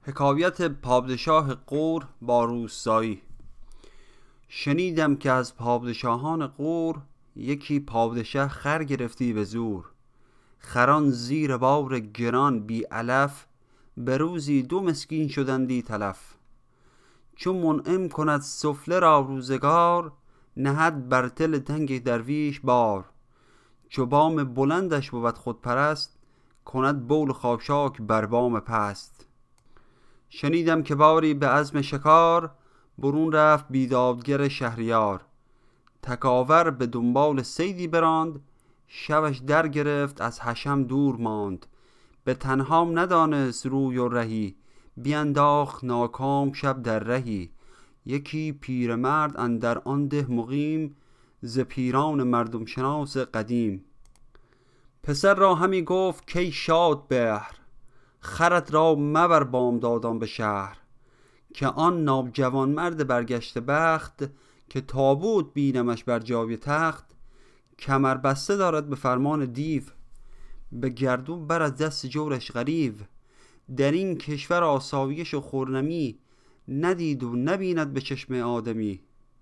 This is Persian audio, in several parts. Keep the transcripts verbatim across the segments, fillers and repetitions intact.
حکایت پادشاه غور با روستایی. شنیدم که از پادشاهان غور یکی پادشه خر گرفتی به زور. خران زیر بار گران بی علف، به روزی دو مسکین شدندی تلف. چون منعم کند سفله را روزگار، نهد بر تل تنگ درویش بار. چو بام بلندش بود خودپرست، کند بول خاشاک بر بام پست. شنیدم که باری به عزم شکار، برون رفت بیدادگر شهریار. تکاور به دنبال صیدی براند، شبش در گرفت از حشم دور ماند. به تنهام ندانست روی و رهی، بینداخت ناکام شب در رهی. یکی پیرمرد اندر آن ده مقیم، ز پیران مردم شناس قدیم. پسر را همی گفت کی شاد بهر، خرت را مبر بامدادان به شهر. که آن ناجوان مرد برگشته بخت، که تابوت بینمش بر جای تخت. کمر بسته دارد به فرمان دیو، به گردون بر از دست جورش غریو. در این کشور آسایش و خرمی، ندید و نبیند به چشم آدمی.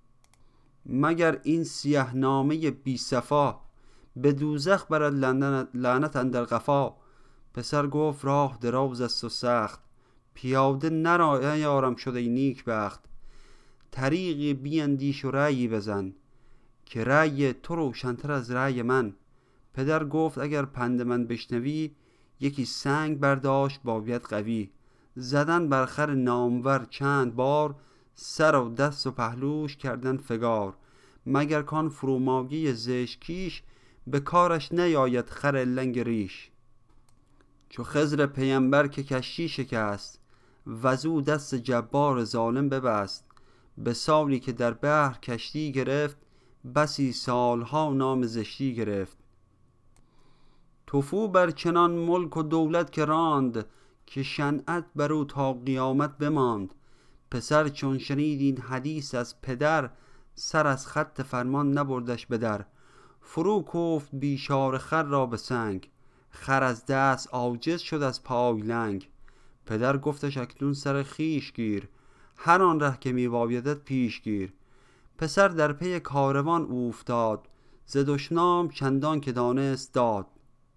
مگر این سیه نامه بی صفا، به دوزخ برد لعنت اندر قفا. پسر گفت راه دراز است و سخت، پیاده نیارم شده ای نیک بخت. طریقی بیندیش و رأیی بزن، که رأی تو روشن‌تر از رأی من. پدر گفت اگر پند من بشنوی، یکی سنگ برداشت باید قوی. زدن بر خر نامور چند بار، سر و دست و پهلوش کردن فگار. مگر کان فرومایه زشت کیش، به کارش نیاید خر لنگ ریش. چو خضر پیمبر که کشتی شکست، وزو دست جبار ظالم ببست. به سالی که در بحر کشتی گرفت، بسی سالها نام زشتی گرفت. تفو بر چنان ملک و دولت که راند، که شنعت برو تا قیامت بماند. پسر چون شنید این حدیث از پدر، سر از خط فرمان نبردش به در. فرو کوفت بیچاره خر را به سنگ، خر از دست عاجز شد از پای لنگ. پدر گفتش اکنون سر خویش گیر، هر آن ره که می بایدت پیش گیر. پسر در پی کاروان اوفتاد، ز دشنام چندان که دانست داد.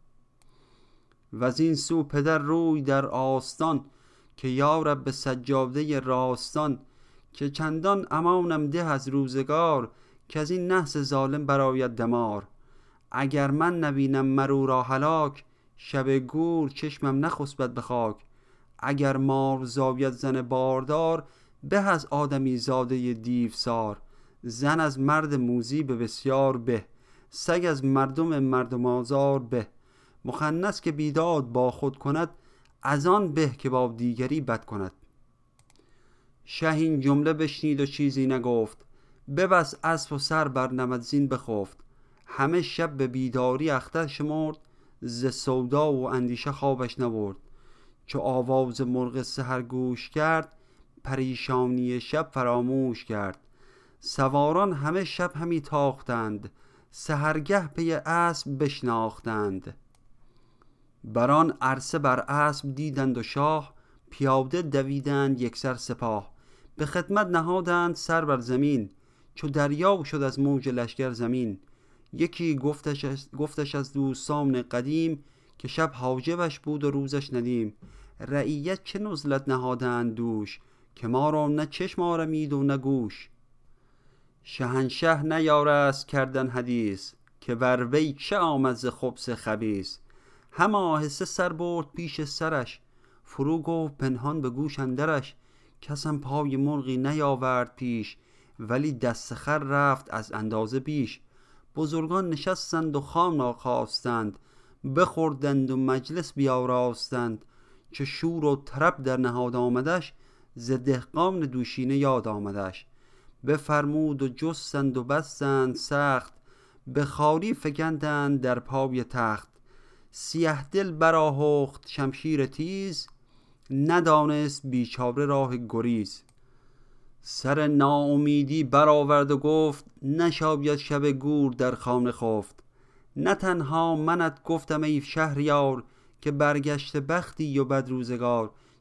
وز این سو پدر روی در آستان، که یارب به سجاده راستان. که چندان امانم ده از روزگار، که از این نحس ظالم براید دمار. اگر من نبینم مرو را هلاک، شب گور چشمم نخسبد به خاک. اگر مار زاید زن باردار، به از آدمی زاده دیو سار. زن از مرد موذی به بسیار به، سگ از مردم مردم آزار به. مخنث که بیداد با خود کند، از آن به که با دیگری بد کند. شه این جمله بشنید و چیزی نگفت، ببست اسب و سر بر نمد زین بخفت. همه شب به بیداری اختر شمرد، ز سودا و اندیشه خوابش نبرد. چو آواز مرغ سحر گوش کرد، پریشانی شب فراموش کرد. سواران همه شب همی تاختند، سحرگه پی اسب بشناختند. بران عرصه بر اسب دیدند و شاه، پیاده دویدند یکسر سپاه. به خدمت نهادند سر بر زمین، چو دریا شد از موج لشکر زمین. یکی گفتش, گفتش از دوستان قدیم، که شب حاجبش بود و روزش ندیم. رعیت چه نزلت نهادند دوش، که ما را نه چشم آرمید و نه گوش. شهنشه نیارست کردن حدیث، که بر وی چه آمد ز خبث خبیث. هم آهسته سر برد پیش سرش، فرو گفت پنهان به گوش اندرش. کسم پای مرغی نیاورد پیش، ولی دست خر رفت از اندازه بیش. بزرگان نشستند و خوان خواستند، بخوردند و مجلس بیاراستند. چه شور و طرب در نهاد آمدش، ز دهقان دوشینه یاد آمدش. بفرمود و جستند و بستند سخت، به خواری فگندند در پای تخت. سیه دل برآهخت شمشیر تیز، ندانست بیچاره راه گریز. سر ناامیدی برآورد و گفت، نشاید شب گور در خانه خفت. نه تنها منت گفتم ای شهریار، که برگشت بختی و بد روزگار.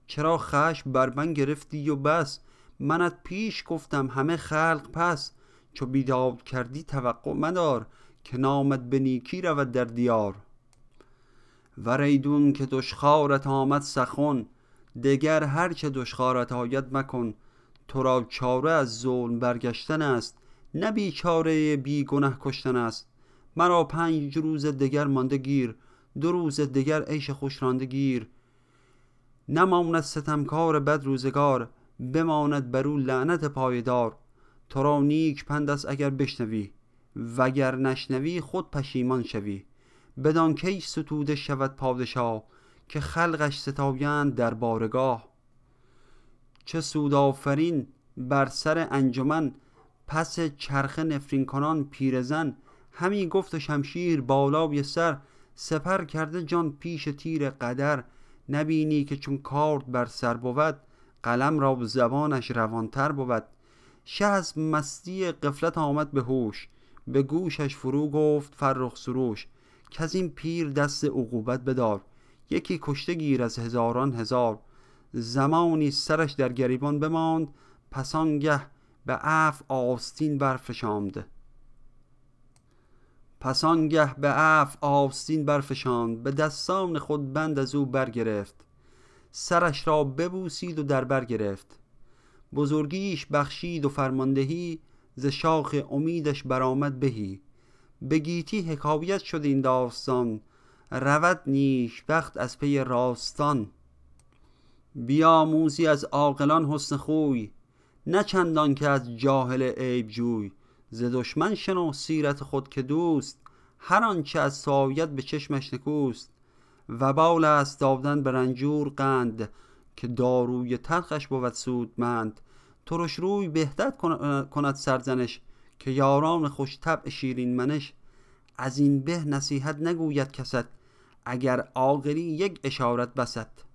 چرا خشم بر من گرفتی و بس؟ منت پیش گفتم همه خلق پس. چو بیداد کردی توقع مدار، که نامت به نیکی رود در دیار. وریدون که دشخوارت آمد سخن، دگر هرچه دشخوارت آید مکن. تو را چاره از ظلم برگشتن است، نه بیچاره بی گنه کشتن است. مرا پنج روز دگر مانده گیر، دو روز دگر عیش خوش رانده گیر. نماند ستمکار بد روزگار، بماند برو لعنت پایدار. تو را نیک پند است اگر بشنوی، وگر نشنوی خود پشیمان شوی. بدان کی ستوده شود پادشاه، که خلقش ستایند در بارگاه. چه سود آفرین بر سر انجمن، پس چرخ نفرین کنان پیرزن. همی گفت و شمشیر بالای سر، سپر کرده جان پیش تیر قدر. نبینی که چون کارد بر سر بود، قلم را زبانش روانتر بود. شه از مستی غفلت آمد به هوش، به گوشش فرو گفت فرخ سروش. که از این پیر دست عقوبت بدار، یکی کشته گیر از هزاران هزار. زمانی سرش در گریبان بماند، پس آنگه به عفو آستین برفشاند. پس آنگه به عفو آستین برفشاند، به دستان خود بند از او برگرفت. سرش را ببوسید و در بر گرفت. بزرگیش بخشید و فرماندهی، ز شاخ امیدش برآمد بهی. به گیتی حکایت شد این داستان، رود نیک بخت از پی راستان. بیاموزی از عاقلان حسن خوی، نه چندان که از جاهل عیب جوی. ز دشمن شنو سیرت خود که دوست، هر آنچه از تو آید به چشمش نکوست. وبال است دادن به رنجور قند، که داروی تلخش بود سودمند. ترش روی بهتر کند سرزنش، که یاران خوش طبع شیرین منش. از این به نصیحت نگوید کست، اگر عاقلی یک اشارت بست.